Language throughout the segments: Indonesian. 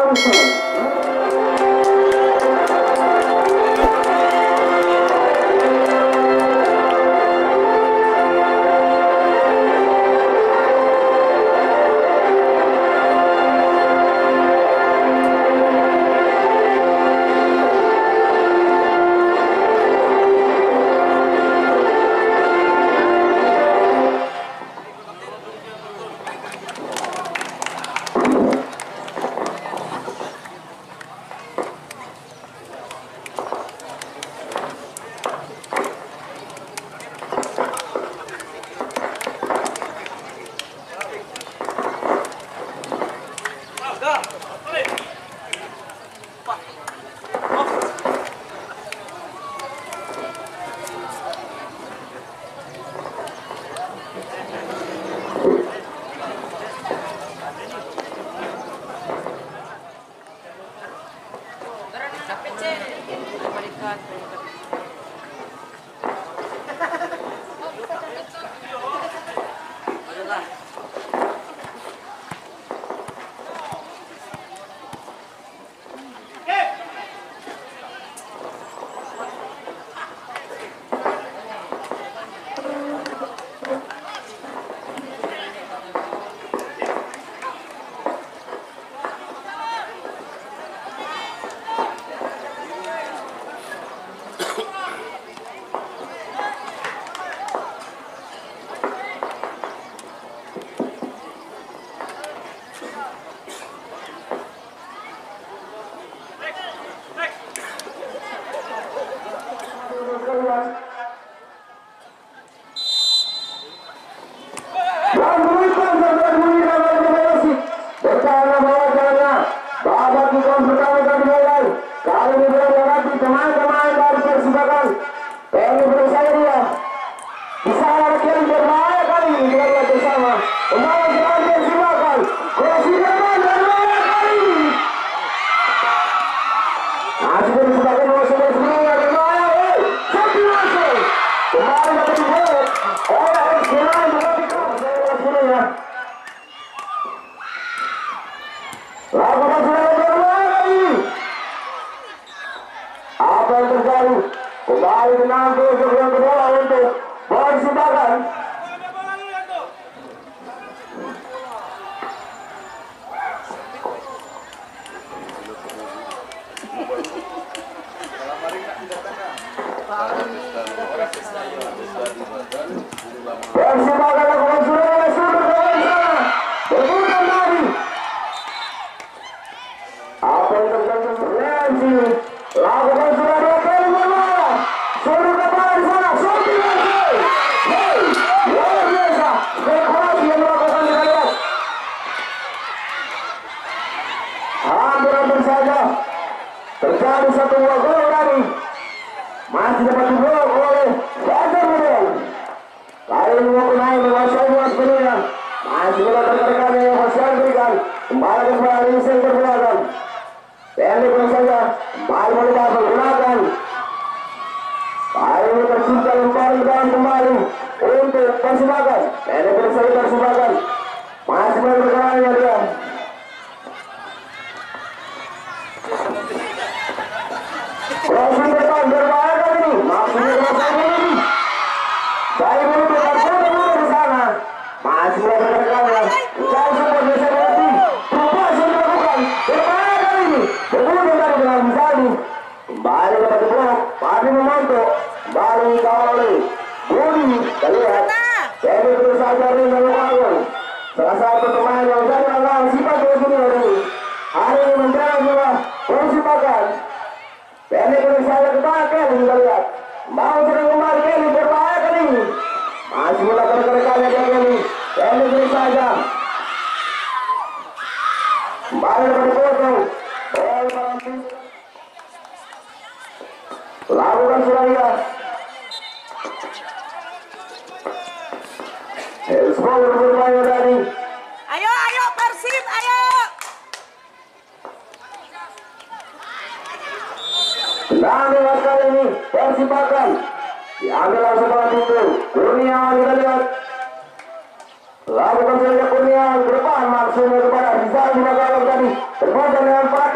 Lakukan saja Kurniawan ke depan, maksudnya kepada Rizal di belakang tadi. Terbuka dengan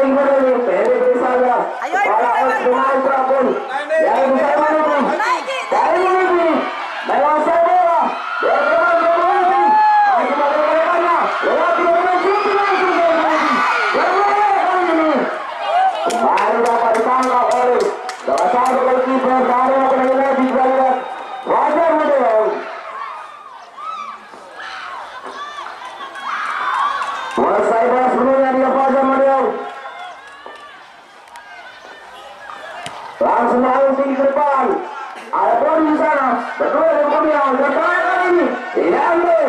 Langsung tinggi ke depan. Ada poin di sana. Berdua dengan Kurniawan. Bertahan kali ini. Diambil.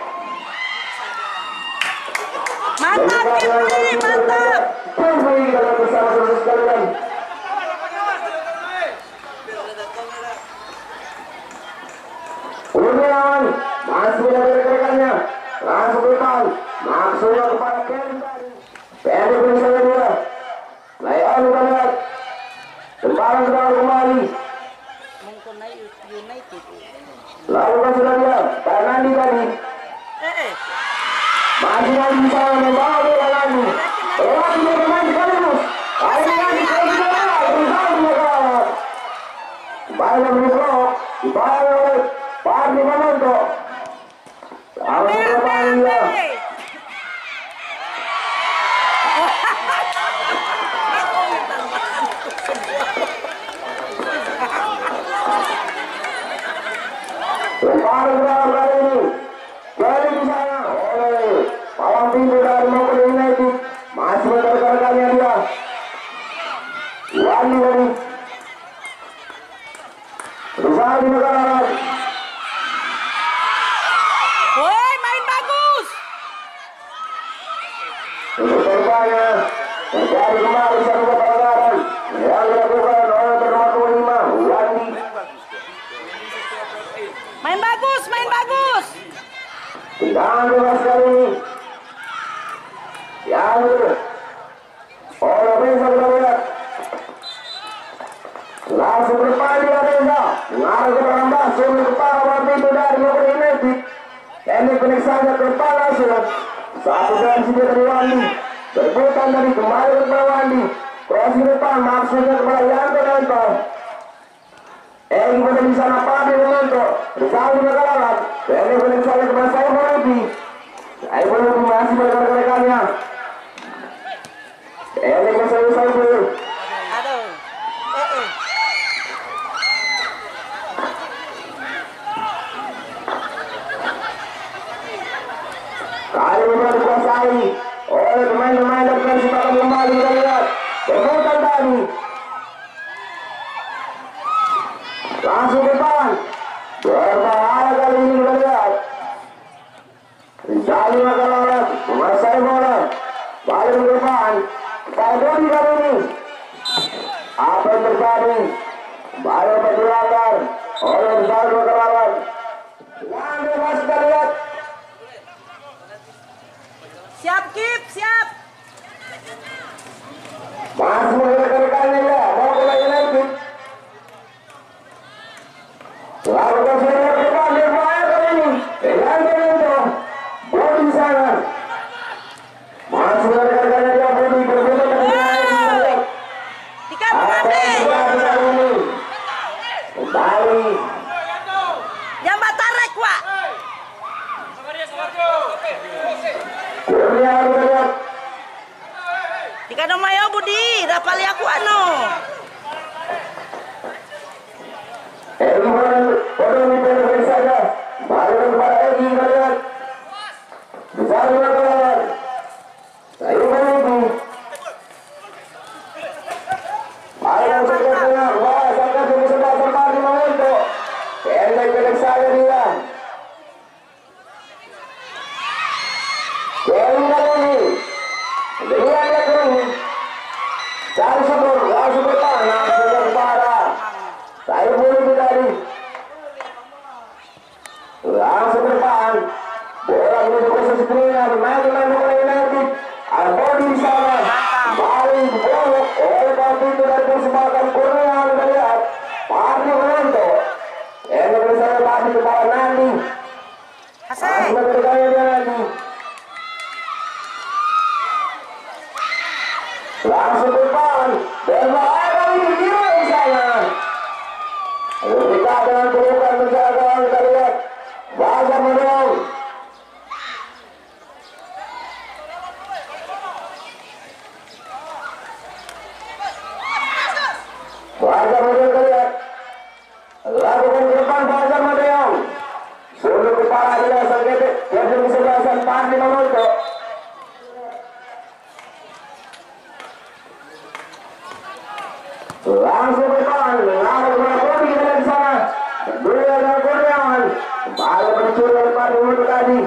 Mantap Kipri, mantap. Kipri kalau bersama saudara sekalian. Kurniawan masih menjaga rekan-rekannya. Langsung ke depan. Maksudnya kepada Kevin tadi. Pendek misalnya dia. Layan kita lihat. Tembakan kembali. Lalu kan sudah dia. Nandi tadi. Masih Nandi di sana membawa bola Nandi. Lewati dia bermain sekaligus. Kali Nandi kalau tidak kalah, berusaha dia kalah. Kembali memberi blok. Dibayar oleh Pardi Manonto. Langsung ke depan dia. Lemparan dalam kali ini. Jadi di sana oleh palang pintu dari Mampang United. Masih mengejar-kejarnya dia. Wandi tadi. Berusaha di negara lagi. Woi, main bagus. Untuk terbanyak terjadi kembali satu pelanggaran yang dilakukan oleh nomor 25 Wandi. Main bagus, main bagus. Tendangan bebas kali ini. Diambil oleh Reza kita lihat. Langsung berdepan dia Reza. Mengarah ke belakang langsung ke kepala waktu itu dari Mampang United. Ini penik saja ke depan langsung. Satu tensi dia dari Wandi. Berputar dari kembali ke bawah Wandi. Cross ke depan maksudnya kepada Yanto Nanto. Kemudian di sana Pardi Manonto. Bersama dengan kalangan. Ini penik saja kepada saya Muradi. Saya Muradi masih menekan-rekannya. Ini masalah dulu. Aduh. Kali ini dikuasai oleh pemain-pemain dan persipatan kembali kita lihat. Berputar tadi. Langsung ke depan. Berbahaya kali ini kita lihat. Rizali Makalarat menguasai bola. Balik ke depan. Bodi kali ini. Apa yang terjadi? Balik bergelanggar oleh Rizali Makalarat. Yang bebas kita lihat. Siap Kip, siap. Masih mengejar-kejarnya ya. Mau bola United. Lalu ke sini ke depan dia bahaya kali ini. Yanto Nanto. Bodi di sana. Masih mengejar-kejarnya dia Bodi berputar ke depan. Dikasih Apa yang terjadi kali ini? Kembali. Jambat tarik, Wak. Kurniawan kita lihat. Dikasih mayo Budi, dapali aku anu. Bodoh ini pendek saja. Balik kepada Egi kita lihat. Bisa dilakukan. Saya menunggu. Balik sebenarnya. Wah, sangat sebentar Pardi Manonto. Pendek saja dia. Kevin kali ini. Dengan dia kering. Cari sebelum. Langsung bertahan. Langsung kepada saya boleh tadi. Langsung ke depan. Bola menuju posisi tengah. Pemain-pemain Mampang United. Ada Bodi di sana. Kembali dibolok oleh waktu itu dari persebaya Kurniawan kita lihat. Pardi Manonto. Ini bersama Pardi kepala Nandi. Asai. Masih bergaya dia Nandi. langsung ke depan dan ada ini kira di sana. Kita dengan pelukan menjaga, kita lihat Fajar mendorong. Fajar mendorong, kita lihat lakukan ke depan Fajar mendorong. Sudah kepala dia sakit, dia bisa belasan pan di Mamoto. Langsung ke depan, lalu berapa di sana. Dua dan Kurniawan kembali mencuri depan dulu tadi.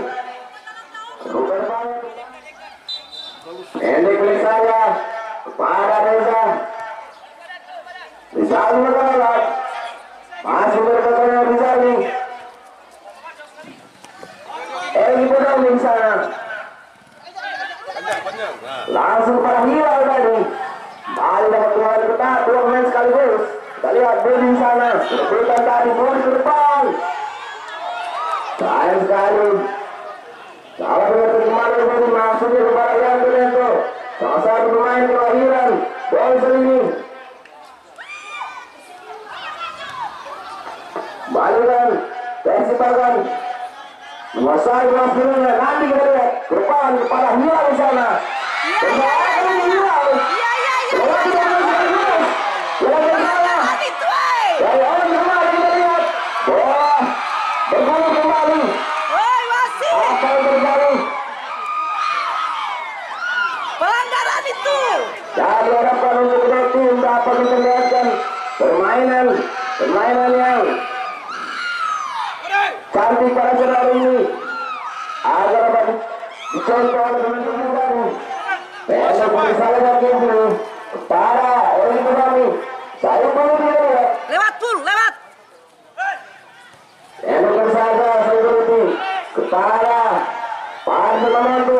Ini klik saja kepada Reza. Bisa menolak, masih berkata bisa nih. Pedang di sana. Langsung pada Hilal tadi. Balik dapat keluar ketat, dua pemain sekaligus. Kita lihat Budi di sana. Berikan tadi Budi ke depan. Sayang sekali. Salah satu kembali Budi maksudnya kepada yang Benento. Salah satu pemain kelahiran Bolsel ini. Balikan, Persipakan. Menguasai langsungnya nanti kita lihat ke depan kepada Hilal di sana. Kembali Hilal. Pelanggaran itu. Dan diharapkan untuk kedua tim dapat memperlihatkan permainan yang cantik pada sore hari ini agar dapat dicontoh oleh pemimpin baru. Pendek bersalah ini para oleh kami. Saya perlu dilihat. Lewat full, lewat. Pendek bersalah security kepada para membantu.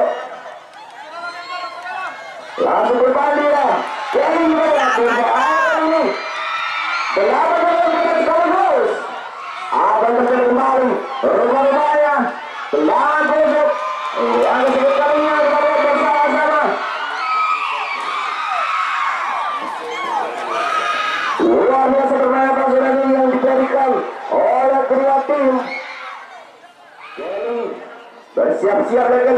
Langsung berbalik dia. Jadi ini. Berapa kita sekaligus. Akan terjadi kembali. Rupanya pelan besok. Yang disebut kalinya kita lihat bersama-sama. Luar biasa permainan pasukan ini yang dijadikan oleh kedua tim. Jadi bersiap-siap lagi.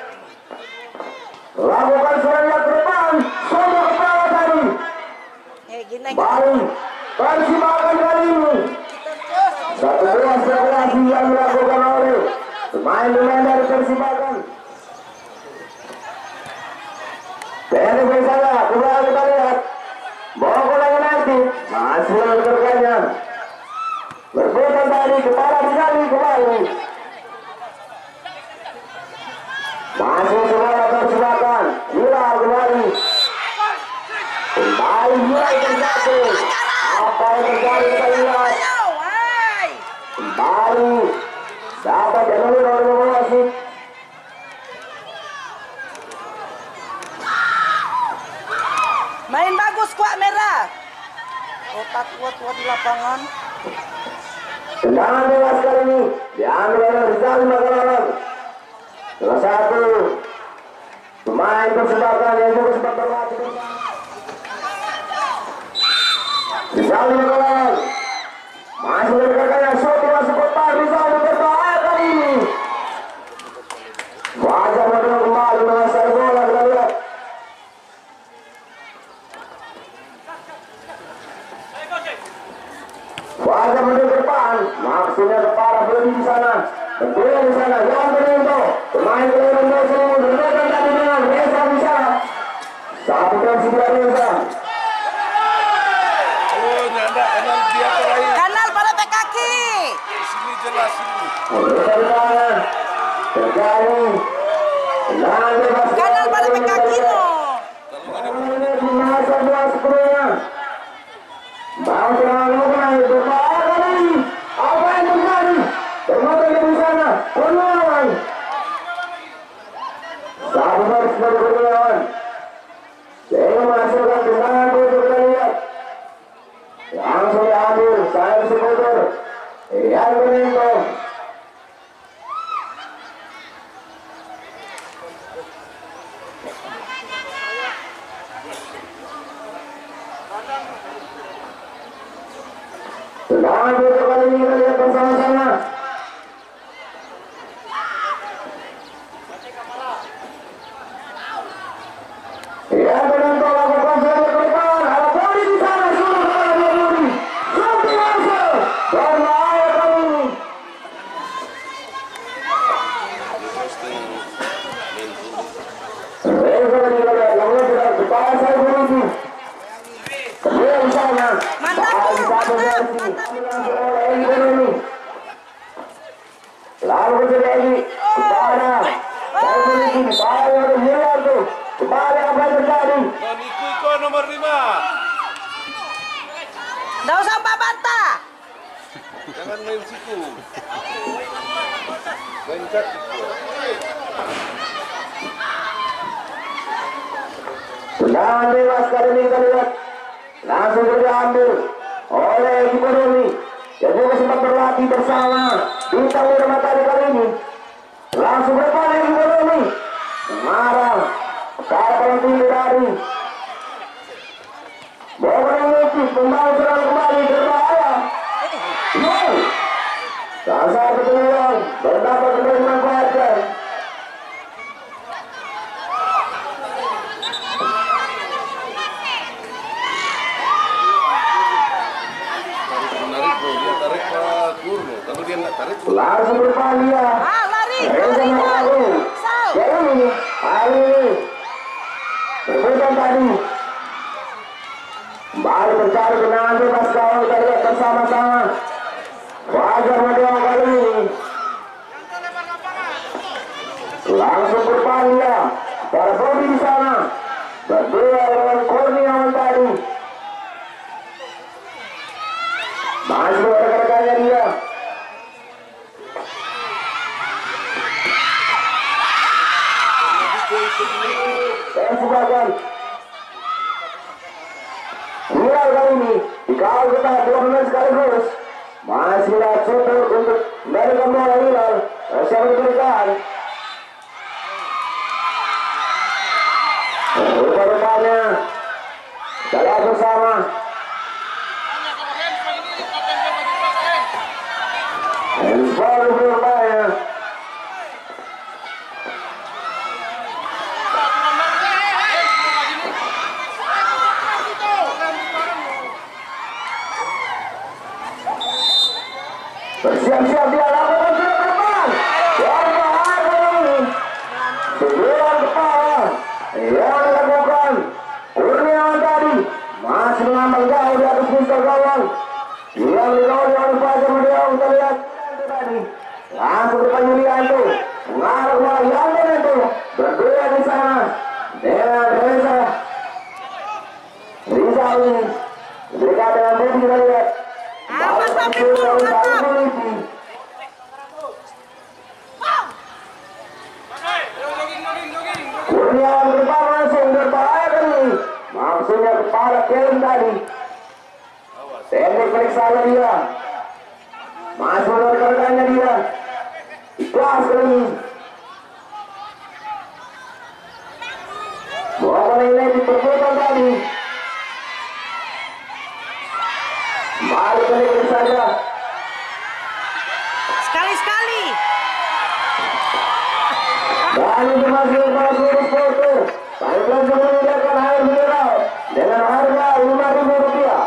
Lakukan serangan ke depan. Sombong kepala tadi. Baru Persipakan kali ini. Satu buah spekulasi yang dilakukan oleh pemain-pemain dari Persipakan. Pendek bersama, kembali kita lihat. Bokol lagi nanti, masih mengerjakannya. Berputar tadi, kepala sekali kembali. Masih semua Persipakan. Hilal kembali. Kembali Hilal terjadi. Apa yang terjadi kita lihat. Kembali dapat dilalui oleh wasit. Main bagus kuat merah. Otak kuat-kuat di lapangan. Tendangan bebas kali ini diambil oleh Rizal Makalarang. Salah satu pemain Persipakan yang juga sempat berlatih bersama. Rizal Makalarang masih berkata Soto masuk kotak. Rizal berbahaya kali ini. Fajar mendorong kembali menguasai bola. Kita lihat. Fajar mendorong ke depan. Maksudnya kepala Budi di sana. Tentunya di sana yang Benento. Pemain kelahiran Bolsel ini berdekatan tadi dengan Reza di sana. Satu tensi dua Reza. Kanal pada kaki. Sini jelas ini. Kanal pada kaki no. Apa yang terjadi? Ternyata di sana Kurniawan. Sabar sebagai Kurniawan. Saya menghasilkan tendangan untuk kita lihat. Langsung diambil saya sekunder. Yang Benento. Tendangan putar kali ini kita lihat bersama-sama. Ya, penonton lakukan serangan ke depan. Ada Bodi di sana, sudah kepada Bodi. Something langsung. Berbahaya kali ini. Reza tadi kita lihat, yang sudah kepala saya Bodi. Kedua di sana. Mantap, Bahaya di satu mantap, versi. mantap. Lalu terjadi kepada saya Bodi. Bahaya ada hilang tuh. Kembali apa yang terjadi? Iko nomor 5. Nggak usah bantah. Jangan main siku. Main kaki. Tendangan bebas kali ini kita lihat langsung diambil oleh Ekonomi yang juga sempat berlatih bersama bintang muda matahari kali ini. Langsung depan Ekonomi marah para penonton dari bola yang lukis membawa serang kembali berbahaya. Gol. Salah satu peluang berdapat kembali dimanfaatkan. Menarik bro, dia tarik Pak Gurno. Kalau dia nggak tarik, Langsung depan dia. Lari, Reza lari, Makalu. Sal. Jadi hari ini berbeda tadi. Kembali mencari genangan bebas gawang kita lihat bersama-sama. Fajar Madiang kali ini langsung depan dia. Para Bodi di sana berdua dengan Kurniawan tadi. Masih rekan-rekannya dia. Dan sebagian Hilal kali ini dikawal ketat 2 pemain sekaligus. Masih lihat super untuk memberikan bola Hilal. Siapa diberikan? Rupa-rupanya kita lihat bersama. Handball berbahaya. Bersiap-siap dia lakukan sudah ke depan. Berbahaya ini. Sebelah kepala yang dilakukan Kurniawan tadi masih mengambang jauh di atas pistol gawang. Yang dilawan oleh Fajar Madiang kita lihat tadi. Langsung depan Yulianto. Mengarah bola Yanto itu berdua di sana dengan Reza. Reza ini berikan dengan Budi kita lihat. Awas tapi pun mantap. Kurniawan ke depan langsung berbahaya kali. Maksudnya kepala Kevin tadi. Teknik periksaan dia. Masuk dari rekannya dia. Ikhlas kali ini. Bola ini diperbuatan tadi. Kembali teknik periksaan. Sekali-sekali. Dan untuk masuk para seluruh supporter, kami langsung menyediakan air mineral dengan harga Rp5.000.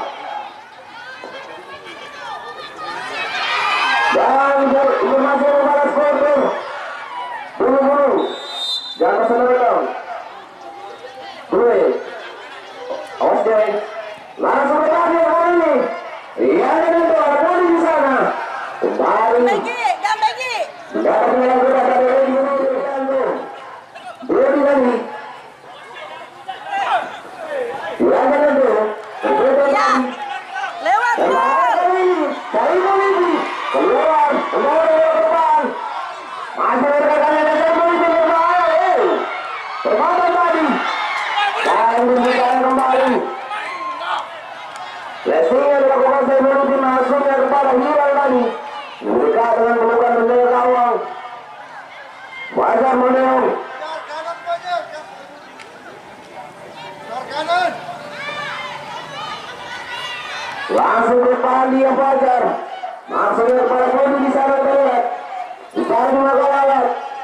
Dan untuk masuk para supporter, buru-buru, jangan pesan datang. Gue, awas deh, langsung bertanya kali ini. Iya itu ada Bodi di sana. Kembali. Begi, jangan begi. Dapat yang berada di Bodi lagi. Silakan itu. Ya. Lewat gol. Cari polisi. Keluar. Keluar dari depan. Masih rekannya dari polisi berbahaya. Terbang tadi. Dan diberikan kembali. Langsung depan dia Fajar. Maksudnya kepada Bodi di sana terlihat. Di sana juga kalah.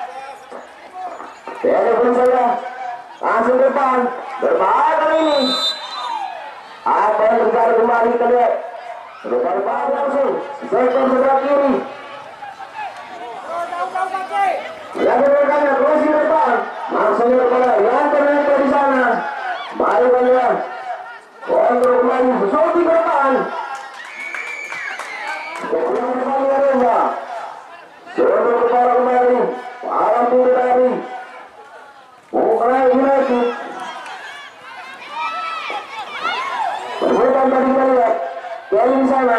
Ini pun saja. Langsung depan. Berbahaya kali ini. Apa yang terjadi kembali terlihat. Depan langsung. Sektor sebelah kiri. Yang berikutnya kursi depan. Maksudnya kepada yang terlihat di sana. Mari kalian. Kontrol kembali. Sesuatu ke depan. Kemudian kembali Arema. Seluruh kepala kembali. Alam Budi Dari. Mulai United. Perbuatan tadi kita lihat. Kelly di sana.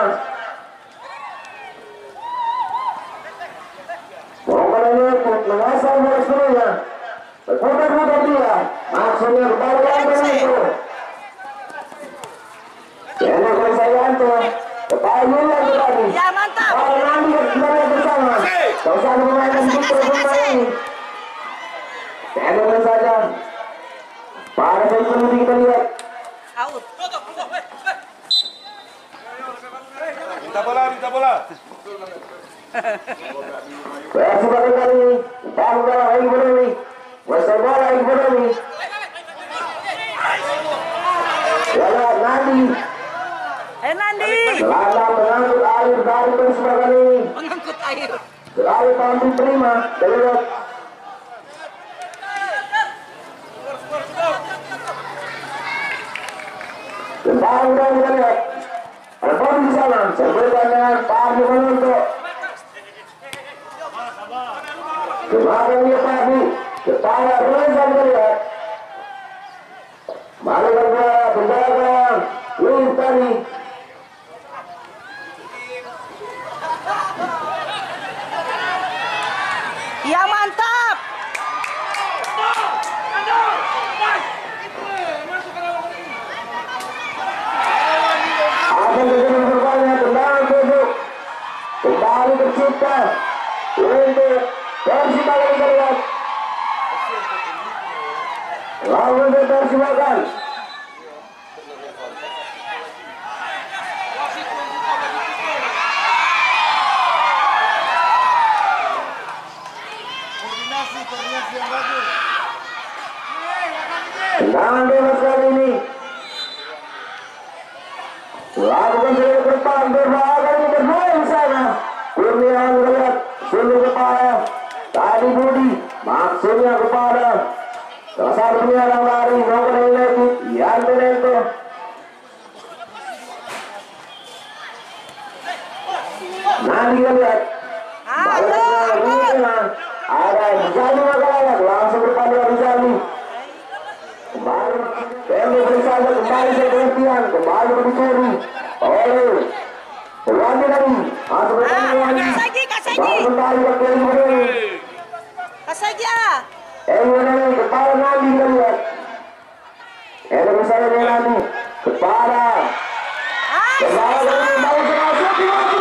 Mulai United mengasah bola seluruhnya. Berputar-putar dia. Maksudnya kepada yang itu. Ini Krisayanto. Kepala Yulian tadi. Ya mantap. Para nanti kita bersama. Kau sana memainkan putra pemain. Ini saja. Para pemain kita lihat. Out. Minta bola. Reaksi pada kali ini. Bang bola lagi berdiri. Wesel bola lagi berdiri. Lihat Nandi. Nandi. Selama mengangkut air dari Persib kali ini. Mengangkut air. Selalu tampil prima. Terlihat. Tentang dan kita lihat. Ada Bodi di sana. Sebutkan dengan Pardi Menonto. Kemarin dia Pardi. Kepala Reza kita lihat. Mari kita penjagaan. Luis tadi. Ya mantap. Akan terjadi berbanyak tendangan tujuh. Kembali tercipta untuk Persib kali kita lihat. Lalu dipersilakan. Tendangan bebas kali ini. Lakukan saja ke depan, berbahaya ini berdua di sana. Kurniawan melihat suluh kepala. Tadi Budi, maksudnya kepada salah satu penyerang lari nomor United, Ian Benento. Nanti kita lihat. Ada Rizali Magalak, langsung kepada Rizali. Kembali, Tembok Rizali kembali ke pengertian, kembali ke dicuri oleh Wandi tadi. Masuk ke Wandi. Kembali ke Wandi. Saja. Wandi kepala Nandi kita lihat. Ada misalnya Nandi kepala. Kepala Nandi mau masuk di Wandi.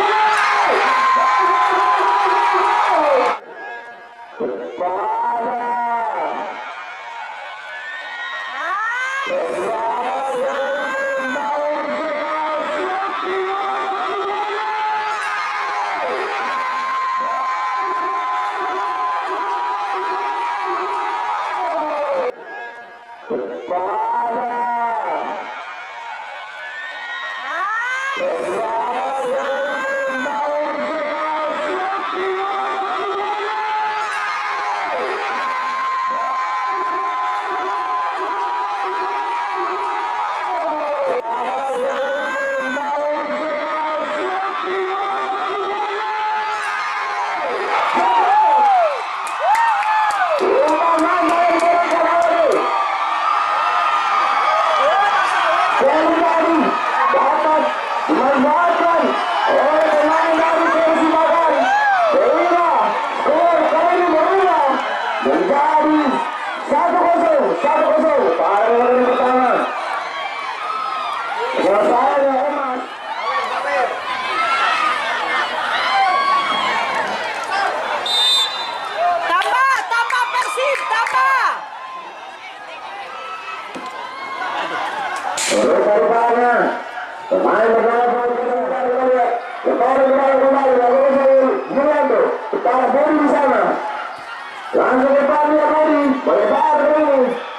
Pemain bernomor 22 kita lihat. Kembali lalu Yolando. Kepala Bodi di sana. Langsung depan dia Bodi. Melebar ini.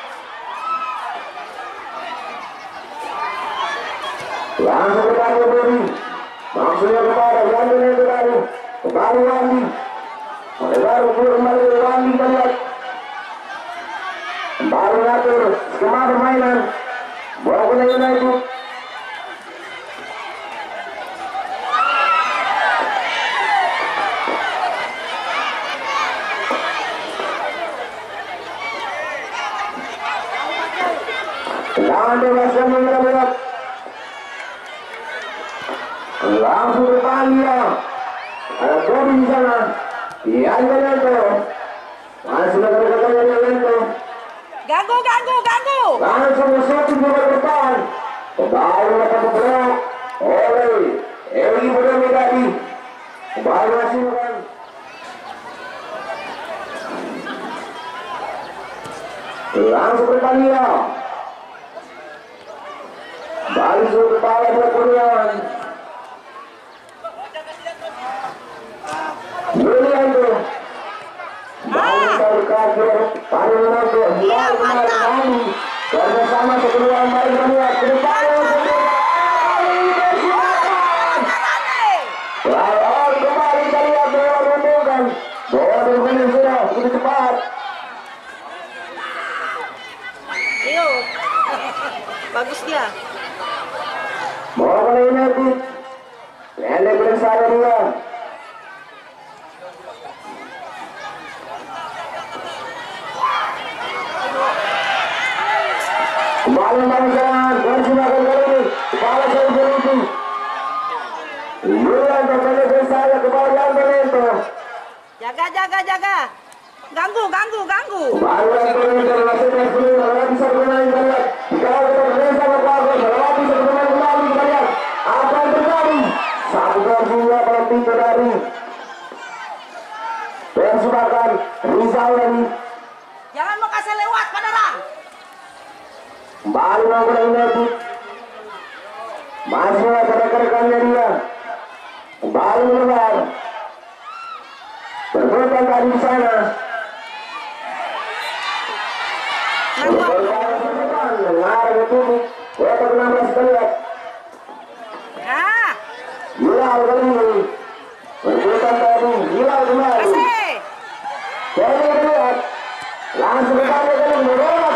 Langsung depan dia Bodi. Maksudnya kepada Wandi yang tadi. Kembali Wandi. Melebar kembali Wandi kita lihat. Kembali ngatur skema permainan. Bola United. Tendangan bebas yang mengerak. Langsung depan dia. Ada Bodi di sana. Dia Yolando. Masih dekat-dekat Yolando. Ganggu. Langsung shooting bola ke depan. Kembali dapat bergerak oleh Eli Bodemi tadi. Kembali masih bukan. Langsung ke depan dia. Balik ke kepala buat Kurniawan. Yolando. Balik dari kaki pada Yolando. Iya, mantap. Karena sama kedua main melihat ke depan. Lalu kembali kita lihat bola berhubungan. Bola berhubungan sudah begitu cepat. Ayo. Bagus dia. Bola United. Pendek bersama dia. Kembali bangsawan, bersilakan kali ini. Kepala saya berhenti. Yolando pendek bersama kembali Antonento. Jaga. Ganggu. Kembali Antonento masih terus kalau bisa bermain kita lihat. Kalau kita bermain sama Pago, kalau bisa bermain kembali kita lihat. Apa yang terjadi? Satu dua pada pintu dari Persubakan Rizal lagi. Jangan mau kasih lewat Padarang. Kembali Bola United. Masih ada rekan-rekannya dia. Kembali keluar. Berbuatan tadi di sana. Mengarah ke tubuh. Kotak 16 kita lihat. Nah, Hilal kali ini. Berbuatan tadi. Hilal kembali. kasih. Jadi kita lihat. Langsung ke kali ini.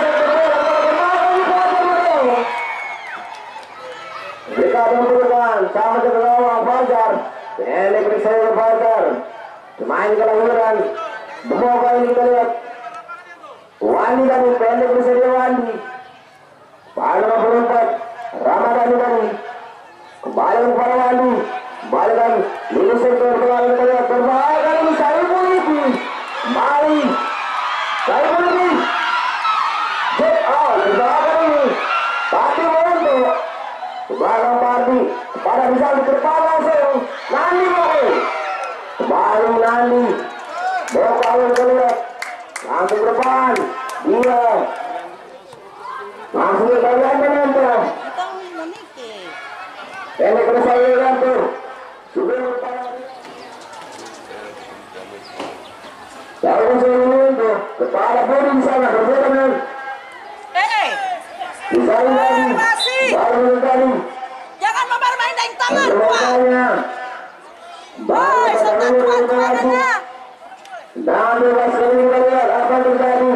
Jika membutuhkan sama ke gawang Fajar. Pendek bersama Fajar. Pemain kelahiran. Bemoga ini kita lihat. Wandi tadi pendek bersama Wandi. Pada nomor 4 Ramadhani tadi. Kembali kepada Wandi. Kembali kan. Lulus sektor kembali kita lihat. Berbahaya kali ini Saiful ini. Kembali. Saiful ini. Jet out. Berbahaya ini. Pati untuk. Belakang Parti pada bisa di depan langsung Nandi mau kembali Nandi bawa kawin keluar langsung ke depan dia langsung ke kalian menonton pendek ke depan Yolando sebelum jauh sebelum kepala Bodi di sana berbeda dengan di sana lagi baru tadi. Jangan mempermain dengan tangan. Woi, sebelah tangannya. Dan bebas kali kita lihat apa yang terjadi.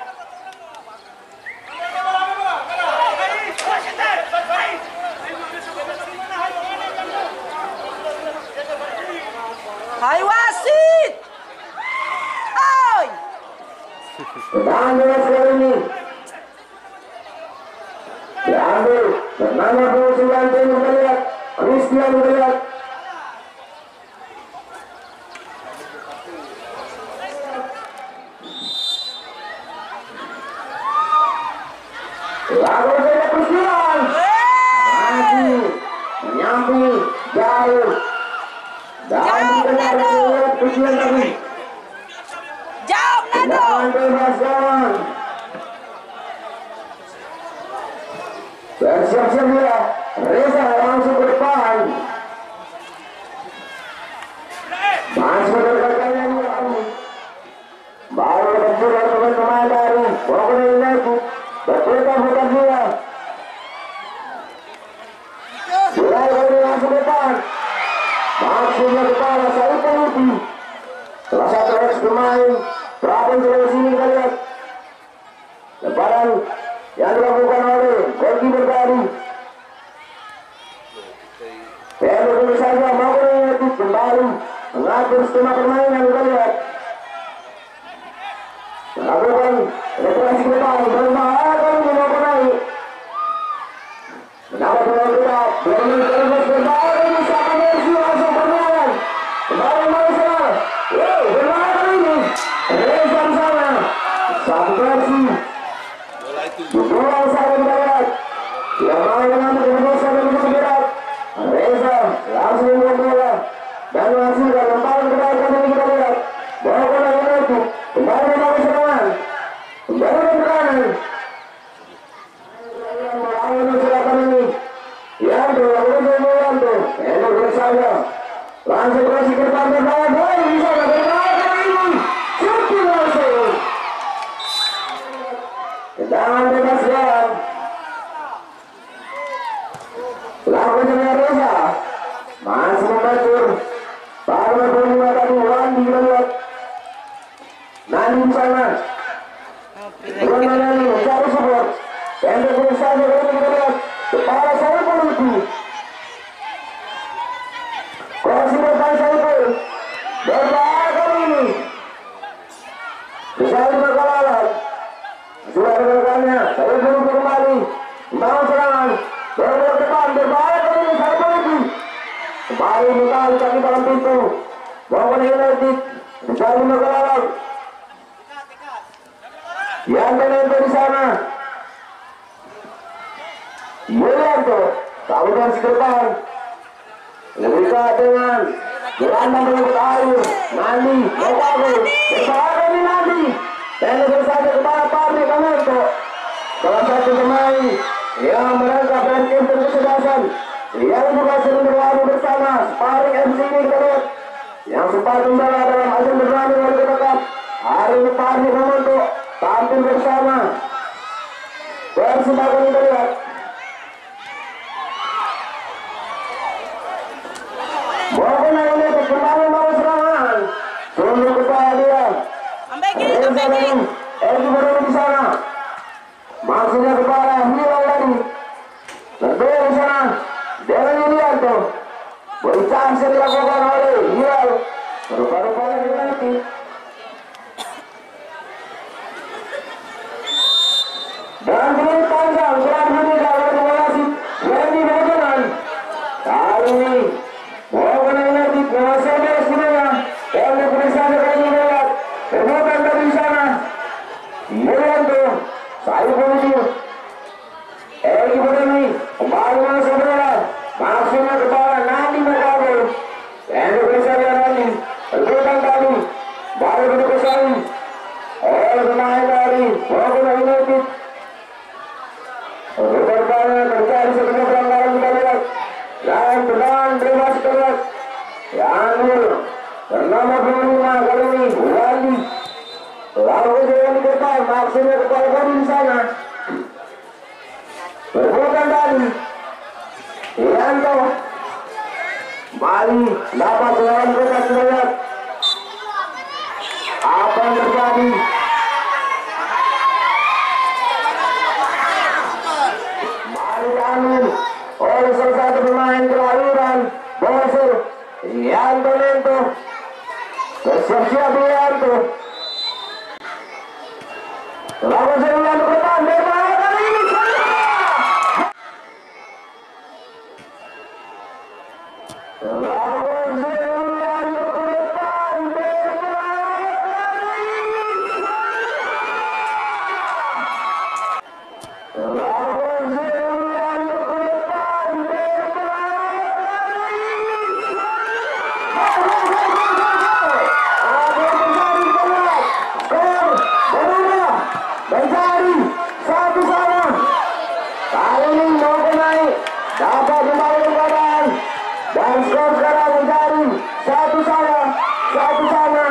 Hai wasit. Oi. Dan bebas kali ini. Diambil bernama 29 kita lihat Christian kita lihat lalu saja Christian maju menyamping jauh dan dikenal lihat Christian tadi Jauh Nado. dan bebas kawan. Bersiap-siap dia Reza langsung depan. Maksudnya kepala Saiful Lutfi. Salah satu ex pemain Provinsi Sulawesi ini kita lihat. Lemparan yang dilakukan oleh goalkeeper tadi. Pendek dulu saja mau mengetik kembali mengatur skema permainan kita lihat. Melakukan reparasi ke depan berbahaya mengenai. Mendapat bola kita terus berbahaya bisa konversi langsung permainan. Kembali Malaysia. Berbahaya ini. Reza di sana. Satu versi. Dua sahabat kita lihat. Tidak mau mengambil keputusan yang begitu berat. Reza langsung membuat bola dan menghasilkan lemparan kebaikan yang kita lihat. Bola bola United kembali membawa serangan. Kembali ke kanan. Melawan selatan ini. Yanto, Yanto, Endor bersama. Langsung kasih ke depan berbahaya. Bola bisa berbahaya kali ini. Shooting langsung. Tendangan bebas jalan. Lakukan dengan Reza. Masih membatur. Baru berlima tadi Wandi kita lihat. Nani di sana. Bukan Nani, mencari support. Pendek berusaha kita lihat. Kepala Saiful Lutfi. Kursi depan Saiful. Berbahaya kali ini. Bisa berkalahan. Sudah kedepannya. Saiful Lutfi kembali. Membangun serangan. Berbelok depan. Berbahaya kali ini Saiful Lutfi. Kembali mencari kaki dalam pintu. Bangun United. Mencari berkalahan. Yang menempel di sana. Yulianto, tahunan ke depan. Lebih dekat dengan gelandang menyebut air. Nandi, Mokago, bersama ini Nandi. Dan bersama kepala Pabrik Kamento. Salah satu pemain yang merangkap dan tim kecerdasan. Yang juga sering berlalu bersama Sparring MC ini kita lihat. Yang sempat membela dalam ajang berlalu oleh tetap. Hari ini Pabrik Kamento tampil bersama. Persembahan kita lihat. Mohon ini kembali mau serangan. Tunduk kepada dia. Reza dan Egi berada di sana. Maksudnya kepada Hilal tadi. Berdua di sana dengan Yulianto. Beri chance yang dilakukan oleh Hilal. Rupa-rupanya United. Dan menit panjang sudah menit oleh pengawasi Wendy Bajanan. Kali ini Mohon United menguasai beres sebenarnya. Oleh perisanya kali ini lihat. Terbuka dari sana. Yulianto. Saiful Lutfi. Egi Bodemi. Kembali masuk bola. Maksudnya kepala Nandi Mokago. Pendek perisanya Nandi. Terbuka tadi. Baru berdekatan. Oleh pemain dari Mohon United. Rupanya terjadi sebenarnya pelanggaran kita lihat. Dan tendangan bebas kita lihat. Yang bernama 25 kali ini Wandi. Lalu jalan di depan. Maksudnya kepala Wandi di sana. Berbukan tadi. Yanto. Mari dapat jalan bebas kita lihat. Apa yang terjadi? Oleh salah satu pemain kelahiran Bosor Yanto Lento. Bersiap-siap Yanto. Lawan Yanto ke depan. Berbahaya kali ini. Lawan Yanto ke depan. Berbahaya kali ini. Lawan Yanto ke depan. Mencari satu sama. Kali ini mau naik. Dapat kembali ke keadaan. Dan skor sekarang mencari satu sama. Satu sama.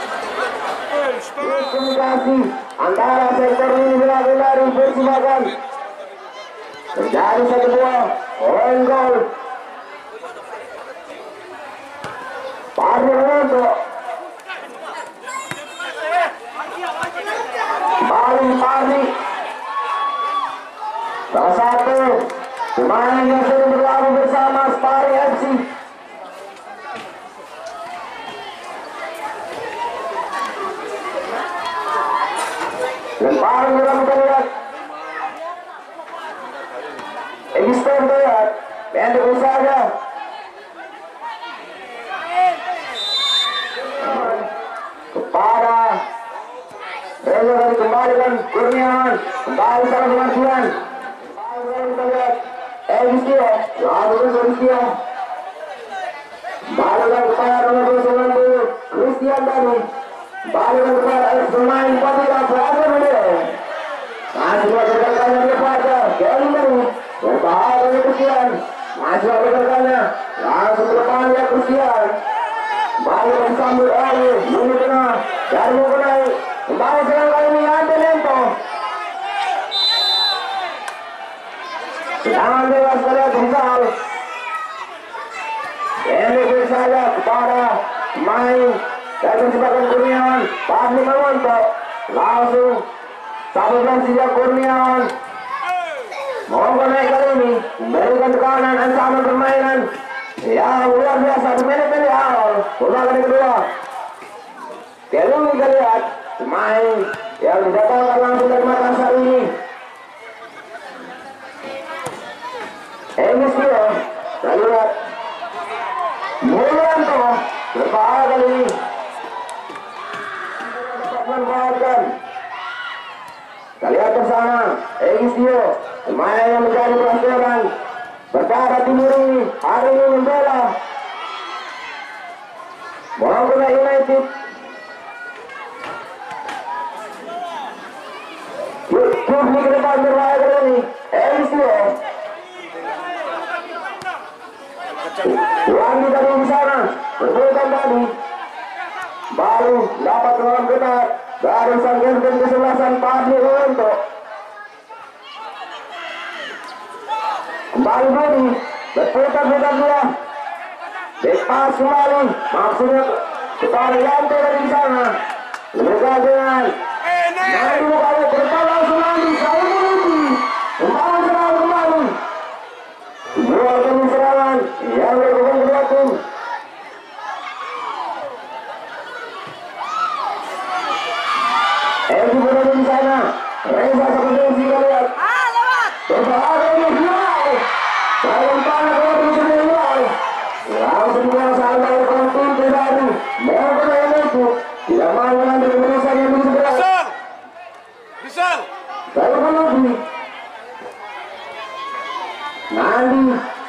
Komunikasi antara sektor ini benar-benar dipersembahkan Menjadi 1-2. Poin gol. Parni menonton. Parni. Salah satu pemain yang sering berlabuh bersama Spari FC. Lemparan dalam terlihat. Egiston terlihat. Pendek usaha. Kepada Reza tadi kembalikan Kurniawan. Kembali salah pengajuan. Kembali terlihat. Egistio. Lalu Egistio. Balikan kepada nomor 90 Christian tadi. Balikan kepada pemain Padilla berada menit. Masih bergeraknya dia pada Kelly tadi. Berbahaya dari Christian. Masih bergeraknya. Langsung ke depan dia Christian. Balik disambut oleh Yuni Tengah. Dari mengenai. Kembali sekarang kali ini Antonento. Jangan bebas terlihat Rizal. Pendek saja kepada pemain dari sebagian Kurniawan. Padli mengontok. Langsung 11 sejak Kurniawan. Mau naik kali ini. Memberikan tekanan ancaman permainan yang luar biasa di menit-menit awal. Ulangan kedua. Kelly kita lihat pemain yang didatangkan langsung dari Makassar ini. Egistio. Kita lihat Mulyanto berbahaya kali ini. Memanfaatkan. Kita lihat bersama Egistio, pemain yang menjadi perhatian berdarah timur ini hari ini membela Bangkula United. Kurni ke depan berbahaya kali ini. Egistio. Wandi tadi di sana berbulkan tadi baru dapat melawan ketat dari sang kapten kesebelasan Padli untuk kembali Budi berputar-putar dia lepas kembali maksudnya kepada Yanto dari di sana mereka dengan Nandi Mukanya berdepan langsung Nandi saya Budi kembali dua kali serangan yang dilakukan kedua tim. Egi berada di sana. Reza seperti yang kita lihat. Lewat. Berbahaya ini final. Sayang panah keluar di sini final. Langsung menguasai dari tim terbaru. Mereka yang itu tidak mau mengambil keputusan yang begitu berat. Rizal. Saya menunggu. Nandi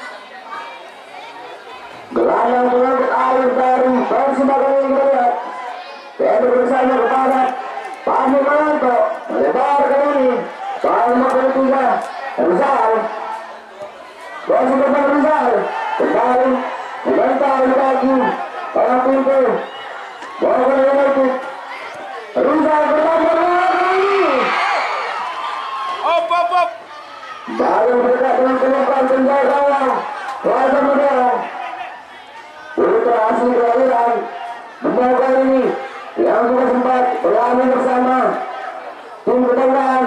gelandang mengangkat air dari Persibaya yang kita lihat. Pedro bersama kepada Padli Manto melebar ke ini. Soal 53 Rizal. Masih depan Rizal. Kembali mengental kaki pada pintu. Bangkula United. Rizal bertambah lagi. Op. Baru berdekat dengan penyempan penjaga Plaza Modern. Untuk asli kelahiran membawa ini yang juga sempat berlangsung bersama tim kebanggaan.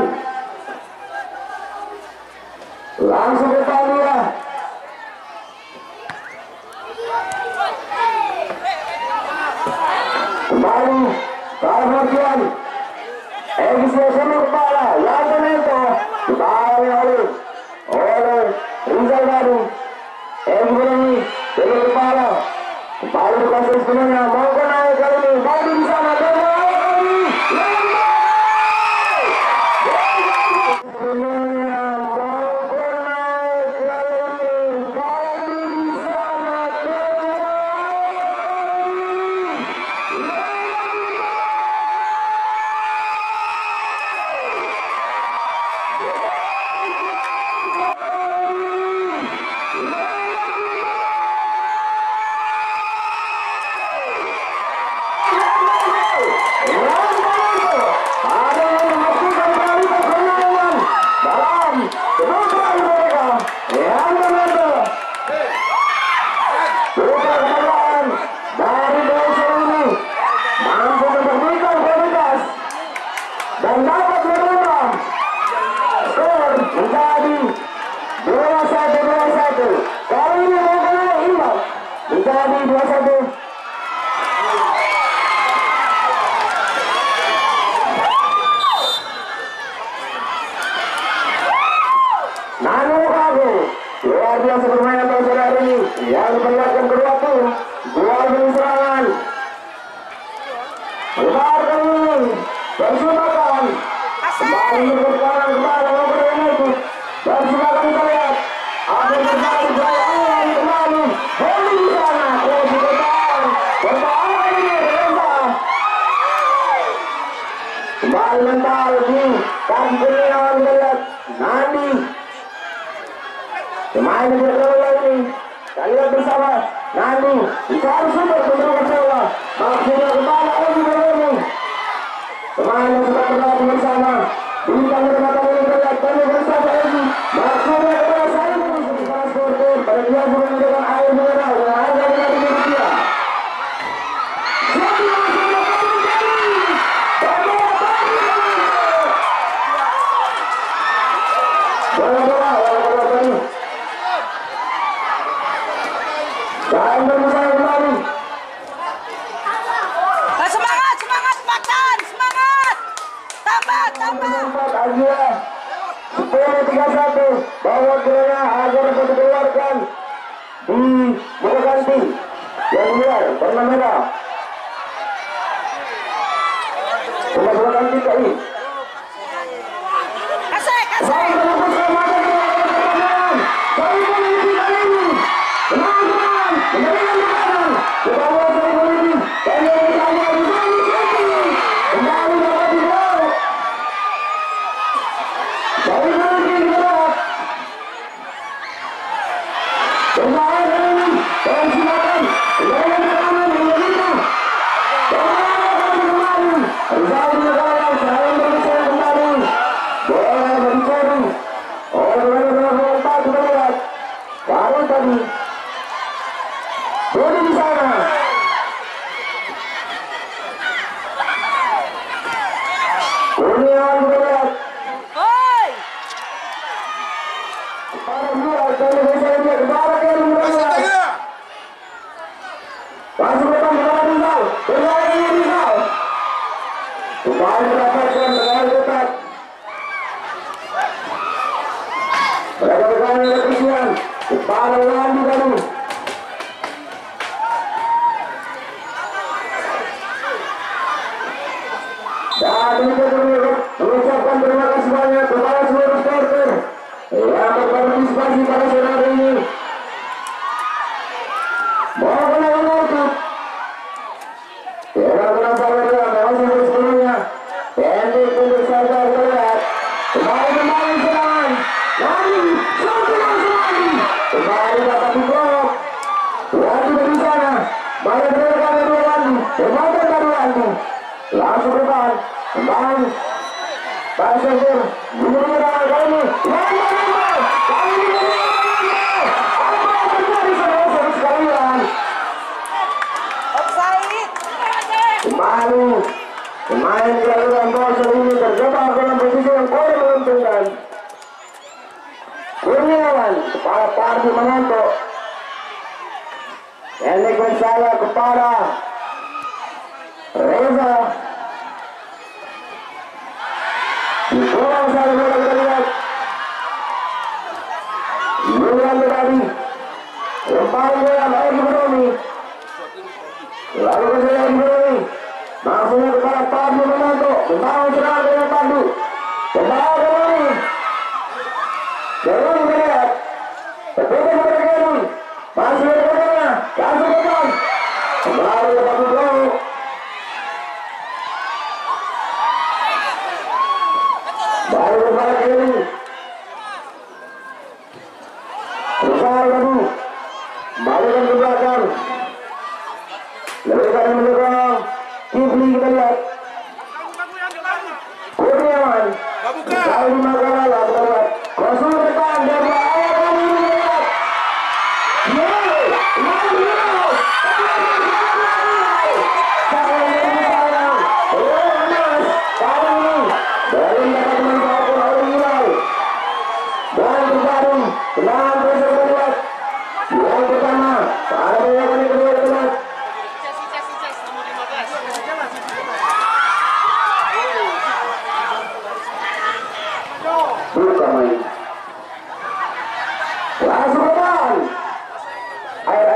Langsung ke Italia. Kembali Karmartian. Egistio semua kepala Antonento ditarik oleh Rizal baru. Egi yang diperlihatkan kedua tim dua serangan lebar kali bersimakan kembali berserangan kepada nomor itu bersimakan kita lihat ada berjalan berjalan kembali boleh di sana posisi depan berbahaya ini Reza kembali mental di kaki kiri lawan kita lihat Nandi pemain yang berkeluar ini kita lihat bersama Nandi dicari super menurut bola maksudnya kembali lagi berani pemain yang sudah berlatih bersama bintang bermata ini terlihat kami bersama lagi maksudnya kepada saya di sana sporter pada dia sudah menjaga air mineral dan harga dengan rupiah jadi maksudnya kami jadi bola-bola tadi dan berusaha kembali Semangat, semangat, Spartan, semangat. Tambah, tambah. Azia 10-31 bawa kiranya agar dapat dikeluarkan di muka ganti yang luar warna merah muka ganti kali Kasih, kasih. Boleh di sana. Kurniawan berlihat. Oi. Para luar dari desa dia kembali ke rumah. Masuk depan kepada Rizal. Berlari Rizal. Kembali mendapatkan dengan ketat. Mereka berani oleh Christian. Kepala Wandi tadi. Dan ini mengucapkan terima kasih banyak kepada seluruh supporter yang berpartisipasi pada sore hari ini. Mohon untuk kira-kira sahabat yang masih sebelumnya pendek untuk saja kita lihat kembali serangan lagi satu lagi kembali dapat diblok lagi dari sana banyak mereka dua lagi kembali dari lagi langsung depan kembali Pasir menyerang kali ini kali ini apa yang terjadi saudara sekalian Offside. kembali pemain jaluran bola ini terjebak dalam posisi yang kurang menguntungkan Kurniawan kepala Pardi menonton Enik Gonzalo kepada Reza dibuang salah bola kita lihat Yulian tadi lempar bola baik Ibrahimi lalu ke saya Ibrahimi maksudnya kepada Pandu menonton membangun serangan dengan Pandu kembali Gerun melihat tertutup kepada Gerun masih berikutnya kasih depan kembali dapat diblok baru kepada Gerun berusaha tadi balikan ke belakang lebih dari mendorong Kifli kita lihat Kurniawan kali Magala kita lihat kosong depan dan bahaya kali ini lihat yang pertama pada yang kedua teman buka main langsung depan air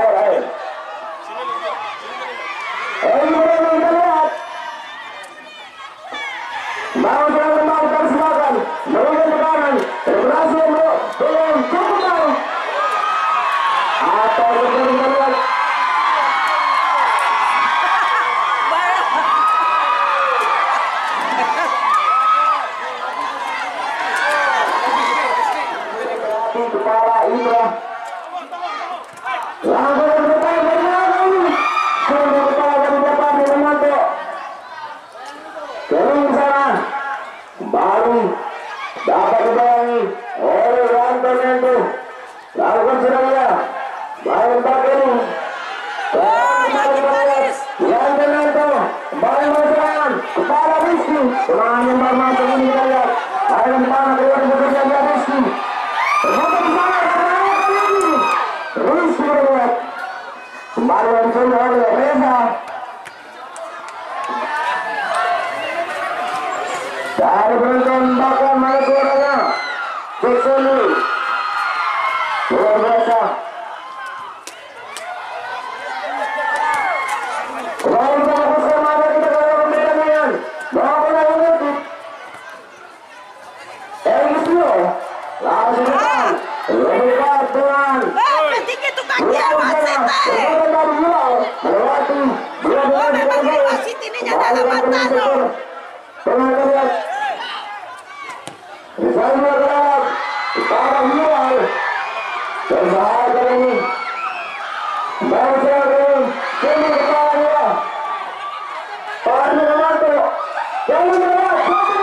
dapat dibayangi oleh Anton Nento. Lakukan serangan main Bakeri. Anton Nento kembali berserangan kepada Rizky. Serangan yang baru masuk ini kita lihat. Akan panah keluar bekerja dia Rizky. Ternyata di sana serangan kali ini. Rizky berbuat. Kembali mencoba oleh Reza. Dari penonton bahkan mana suaranya Jackson luar biasa. Kembali kita fokuskan mata kita ke dalam pertandingan. Bahkan ada mengerti Egisio langsung depan lebih dekat dengan Pentingnya tuh kaki wasit melewati dua memang ini wasit ini nyata mata loh. penonton misalnya dalam para hilang berbahaya kali ini baru jalan kini kepala Parno Romanto yang mendapat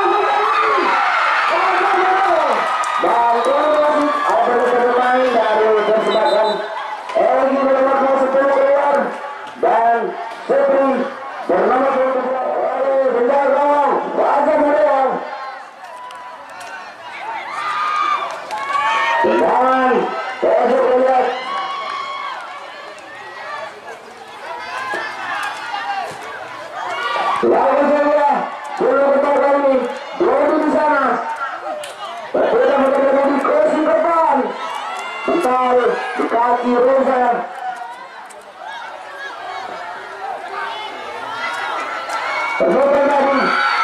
dan kontrasi ada bermain dari persebaya Egi mendapat masuk keluar dan Sepri bernama oleh penjaga Raja Maria. Tendangan pojok lihat lalu saja sudah bertambah ini dua di sana berbeda di kursi depan mental di kaki Reza penutup tadi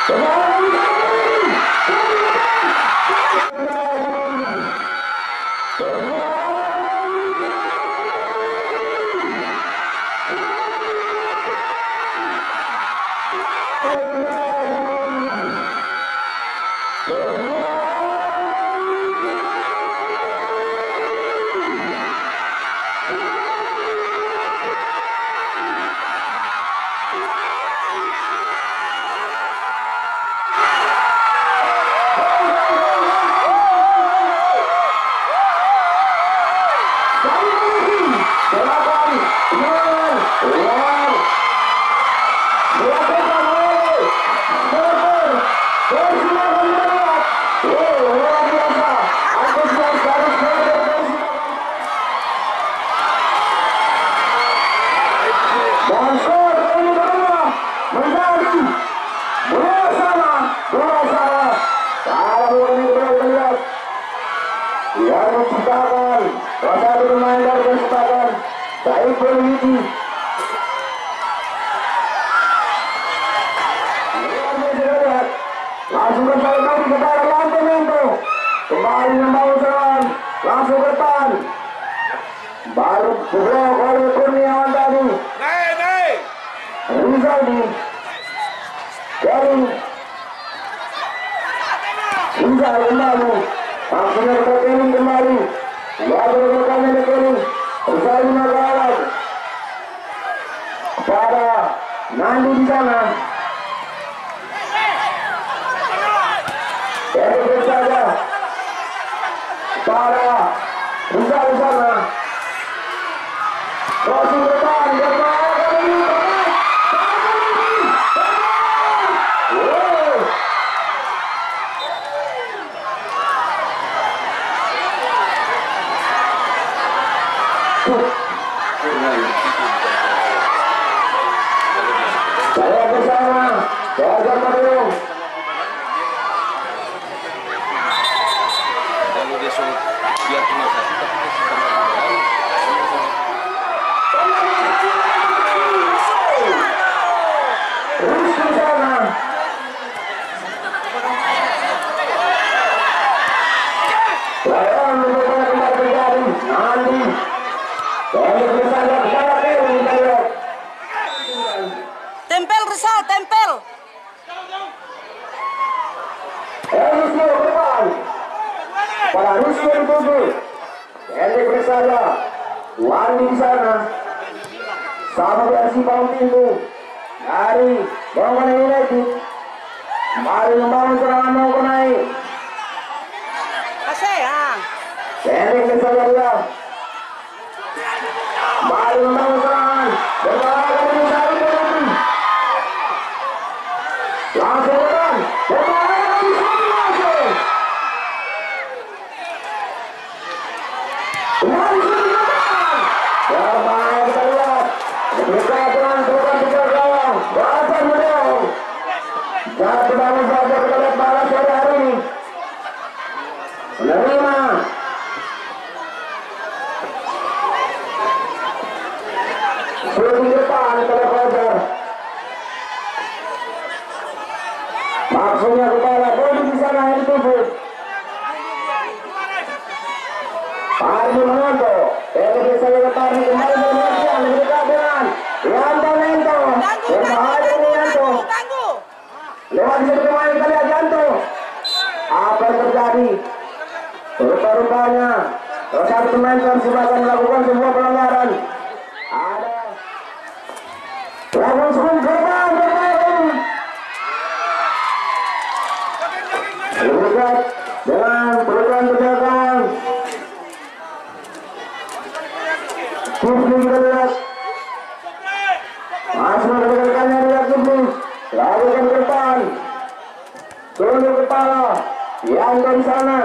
langsung kembali lagi kepada Anton Nento kembali membangun serangan langsung ke depan baru seblok oleh Kurniawan tadi Rizaldi Kering Rizal kembali langsung ke Kering kembali lalu rekannya ke Kering Rizaldi Margawan kepada Nandi di sana. Terus saja para Rizal di sana. Crossing depan saya bersama Jaga Madung. Kalau dia suruh biar kena sakit tapi dia suka Rizky sana. Layan merupakan kembali terjadi Andi. Dari misalnya kepada Kevin kita lihat. Tempel Rizal, tempel. Rizky ke depan. Pada Rizky yang tujuh. Hendrik Rizal. Wandi di sana. Sama versi Bang Pintu. Dari Bangunan United. Mari membangun serangan mau naik. Pendek misalnya dia. Baru membangun serangan. Bertahan dari Sari Penalti. Langsung depan. Bertahan dari Sari langsung. Kembali ke depan. Bermain kita lihat. Mereka dengan bukan tiga gawang. Bahasan mendorong. Satu bangun saja kita lihat balas sore hari ini. Menerima. Di depan pada Fajar. Maksudnya kepala bodi di sana yang ditutup. Pardi menonton. Ini bisa lepas kembali bermain mereka dengan Yanto Nento. Berbahaya ini Yanto. Lewat di satu pemain kita lihat Yanto. Apa yang terjadi? Rupa-rupanya salah satu pemain Persib akan melakukan sebuah pelanggaran. Ada lawan sebelum gerbang bermain. Dekat dengan program penjagaan. Kufli kita lihat. Masih mendekatkannya lihat Kufli. Lakukan ke depan. Tunduk kepala. Yang dari sana.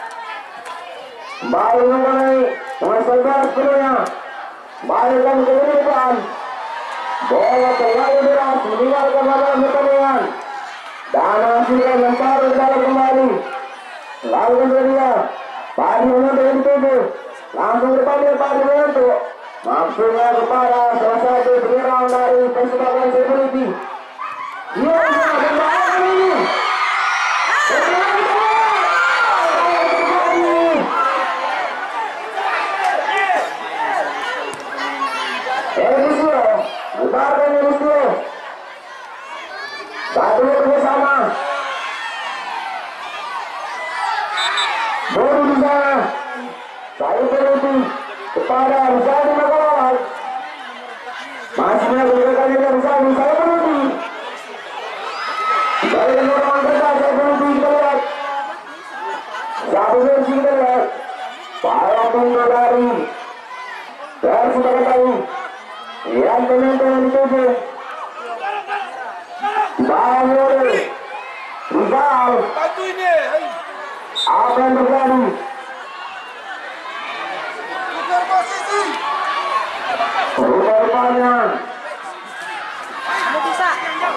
Baru mengenai mengesalkan sepenuhnya. Balikkan ke depan. Bola terlalu deras meninggalkan lapangan pertandingan. Dan hasilkan lempar ke dalam kembali. Lakukan ke dia. Padi menyentuh yang ditutup. Langsung berpandir Padi menyentuh. Maksudnya kepada salah satu penyerang dari Persib Security. Dia bisa berbahaya ini. Elisio, lebarkan Elisio. Satu bersama. Baru di sana. Saya berhenti kepada Rizal Makawal. Masih melakukan yang Rizal, saya berhenti. Dari orang mereka saya berhenti kita lihat. Satu versi kita lihat. Para tunggu dari Persib tahu. Yang menonton yang ditutup. Bangun Rizal. Bantu ini. Apa yang terjadi? Tukar posisi. Rupanya Mau bisa.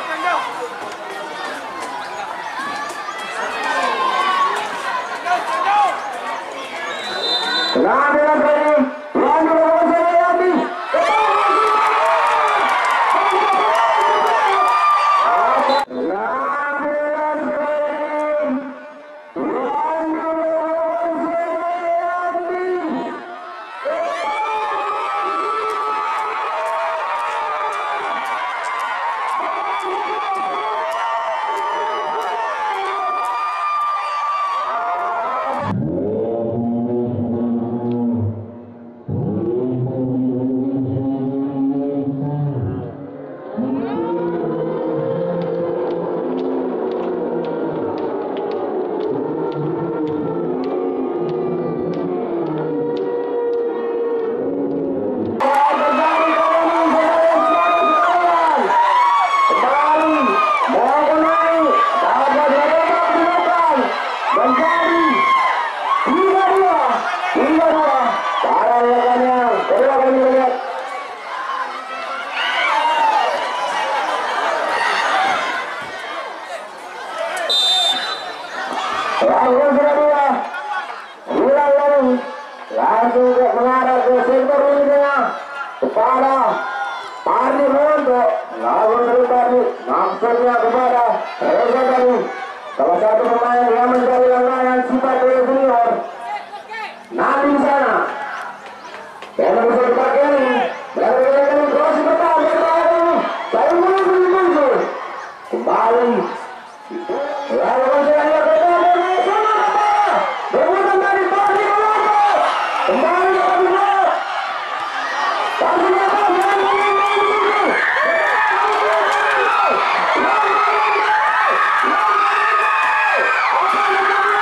kenapa dengan ini? Yang dilakukan saya Yati. Langsung mengarah ke sektor ini tengah kepada Pardi Monto. Lalu dari Pardi maksudnya kepada Reza Dani, salah satu pemain yang mencari langganan sifat senior. Nanti di sana karena bisa dipakai ini berada cross depan bertahan saya muncul kembali lalu masih berbuatan dari Pardi Monto kembali ke Pardi Monto Pardi Monto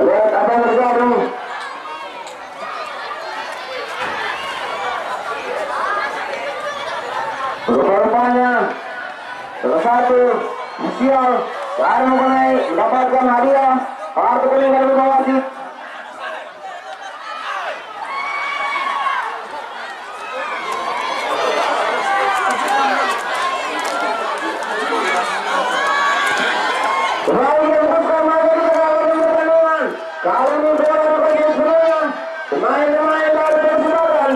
Lihat apa yang terjadi. Rupanya salah satu Musial baru mendapatkan hadiah kartu kuning dari wasit. Kembali meneruskan maju di tengah pertandingan. Kali ini bola berbagai sebenarnya pemain-pemain dari Persibatan.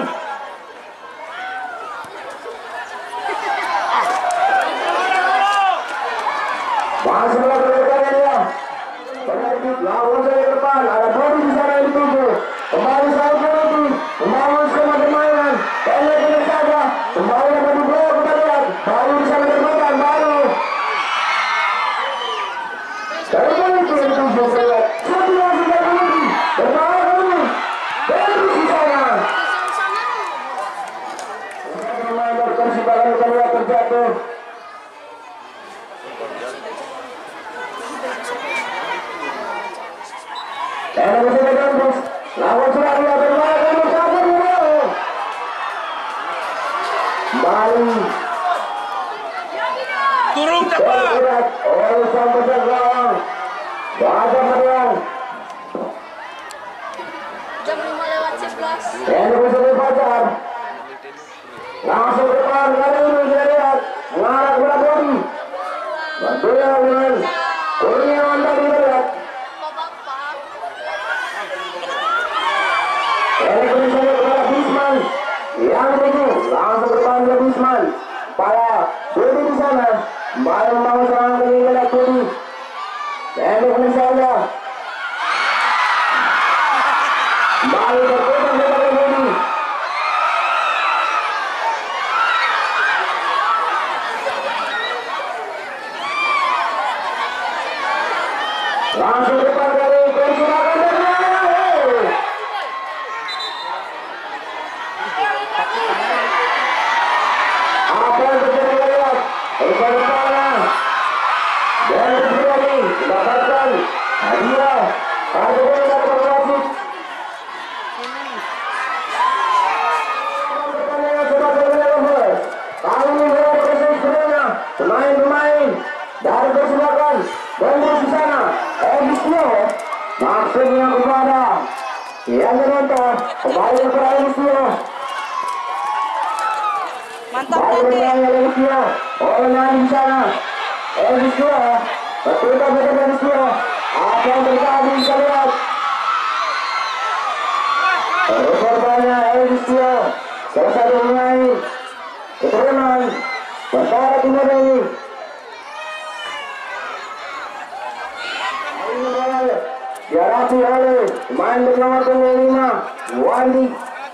Masih melakukan dia. Penyakit lawan dari depan. Ada Bodi di sana yang dituju. Kembali satu lagi. Membangun skema permainan. Pendek saja. Kembali dapat dibawa kita lihat. Baru bisa menerbitkan baru. Dari itu yang dituju saya. Satu lagi dari lagi. Bermain lagi. Dari di sana. Pemain dari Persibatan kita lihat terjatuh. Dan masih terus lawan sudah dia bermain bersama dulu. Bali Turun cepat. oleh sang penjaga Baca Marian. Jam 5:11. Dan masih berpacar. Langsung ke depan kali ini kita lihat mengarah kepada Bodi. Bantunya dengan Kurniawan tadi terlihat. Ini kondisinya kepada Bisman yang dituju langsung ke depan ke Bisman pada Budi di sana kembali membangun serangan kali ini kepada Budi. Dan ini kondisinya kembali terputar kepada Budi. Langsung ke depan kali Persibatan terlihat. Apa yang terjadi lihat? Persibatan dan terjadi mendapatkan hadiah kartu kuning dari wasit. Pertandingan sudah selesai. Kali ini bola bergeser sebenarnya pemain-pemain dari Persibatan dan di sana Egistio maksudnya kepada yang menonton kembali kepada Egistio. Mantap Baru nanti. yang Egistio oleh Nani di sana. Egistio bertutup dengan Egistio. Apa yang terjadi bisa lihat. Korbannya Egistio salah satu pemain keturunan Bantara Timur ini. Dihadapi oleh pemain bernomor 5 Wandi.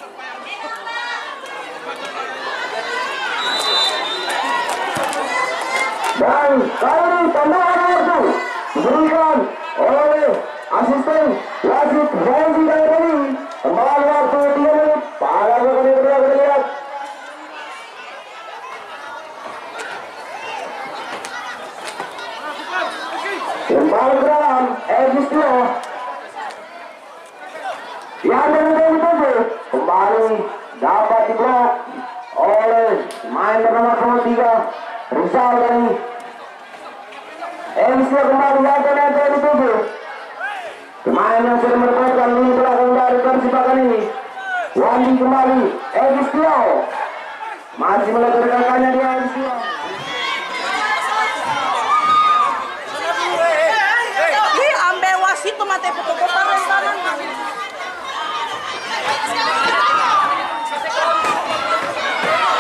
Dan kali ini tambahan waktu diberikan oleh asisten wasit Randy Dairi. Tambahan waktu 3 menit. Pada kali kedua kita lihat. Kembali ke dalam Egistio yang menunjukkan dituju kembali dapat diblok oleh main nomor 3 Rizal dari Egistio. Kembali yang dituju pemain yang sudah mendapatkan lini belakang dari Persibatan ini. Wandi kembali Egistio masih meletakkannya dia Egistio.